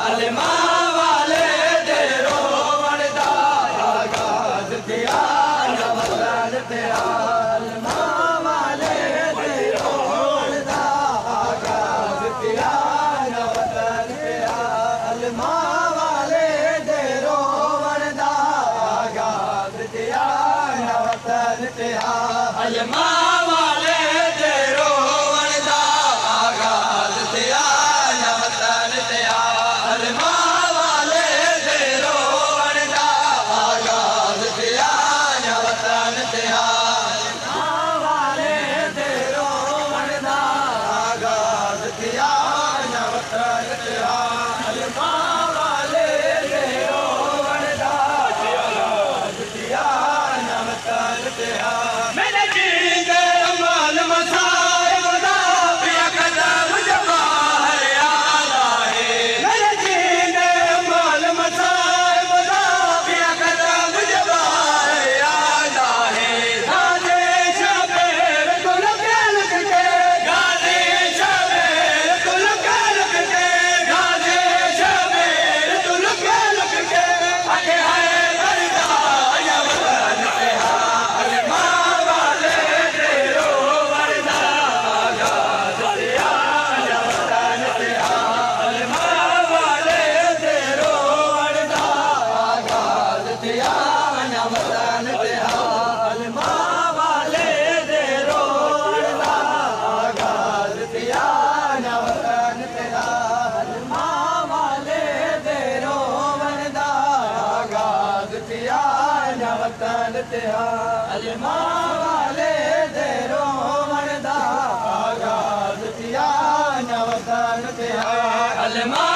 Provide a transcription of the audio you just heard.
अलमा वाले दे रोवण दा आगाज़ थिया वतन थिया अलमा वाले दे रोवण दा आगाज़ थिया वतन थिया अलमा वाले दे रोवण दा आगाज़ थिया वतन थिया अलमा वाले दे रोवण दा आगाज़ थिया वतन थिया अलमा वाले दे रोवण दा आगाज़ थिया वतन थिया अलमा वाले दे रोवण दा आगाज़ थिया वतन थिया अलमा वाले दे रोवण दा आगाज़ थिया वतन थिया मैंने जींदे अमल मसाइब दा पिया कदम जवाहर आला है मैंने जींदे अमल मसाइब दा पिया कदम जवाहर आला है गाजे शबीर कुल कलक के गाजे शबीर कुल कलक के गाजे शबीर कुल कलक के आगे है दरदा या वतन थिया अलमा वाले दे रोवण दा आगाज़ थिया वतन थिया अलमा वाले दे रोवण दा आगाज़ थिया वतन थिया अलमा वाले दे रोवण दा आगाज़ थिया वतन थिया अलमा वाले दे रोवण दा आगाज़ थिया वतन थिया अलमा वाले दे रोवण दा आगाज़ थिया वतन थिया अलमा